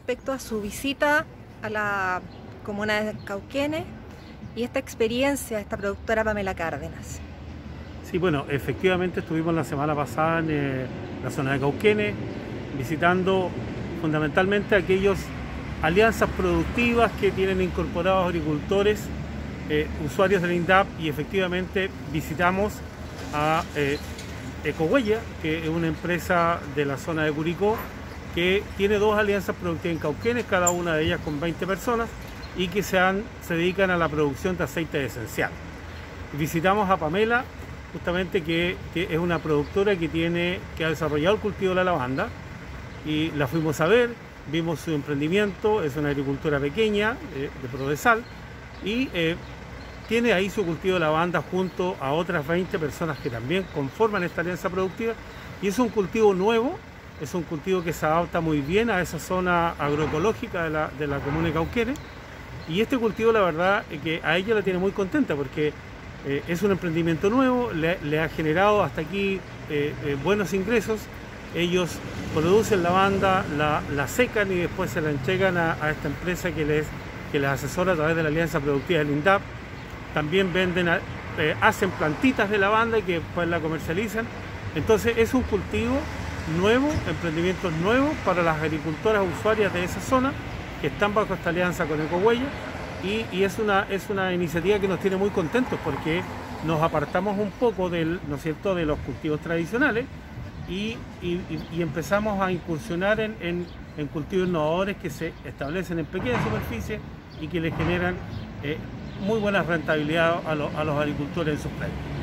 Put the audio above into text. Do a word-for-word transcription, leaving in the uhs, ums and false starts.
respecto a su visita a la comuna de Cauquenes y esta experiencia de esta productora Pamela Cárdenas. Sí, bueno, efectivamente estuvimos la semana pasada en eh, la zona de Cauquenes, visitando fundamentalmente aquellas alianzas productivas que tienen incorporados agricultores, eh, usuarios del INDAP, y efectivamente visitamos a eh, Ecohuella, que es una empresa de la zona de Curicó, que tiene dos alianzas productivas en Cauquenes, cada una de ellas con veinte personas, y que se, han, se dedican a la producción de aceite esencial. Visitamos a Pamela, justamente que, que es una productora que, tiene, que ha desarrollado el cultivo de la lavanda, y la fuimos a ver, vimos su emprendimiento, es una agricultora pequeña eh, de Prodesal, y eh, tiene ahí su cultivo de lavanda junto a otras veinte personas que también conforman esta alianza productiva, y es un cultivo nuevo, es un cultivo que se adapta muy bien a esa zona agroecológica de la, de la comuna de Cauquenes, y este cultivo la verdad es que a ella la tiene muy contenta porque eh, es un emprendimiento nuevo, le, le ha generado hasta aquí eh, eh, buenos ingresos. Ellos producen lavanda, la, la secan y después se la entregan a, a esta empresa que les, que les asesora a través de la alianza productiva del INDAP. También venden, eh, hacen plantitas de lavanda y que después la comercializan. Entonces es un cultivo nuevo, emprendimientos nuevos para las agricultoras usuarias de esa zona que están bajo esta alianza con Ecohuella, y, y es, una, es una iniciativa que nos tiene muy contentos porque nos apartamos un poco del, ¿no es cierto?, de los cultivos tradicionales y, y, y empezamos a incursionar en, en, en cultivos innovadores que se establecen en pequeñas superficies y que le generan eh, muy buena rentabilidad a, lo, a los agricultores en sus predios.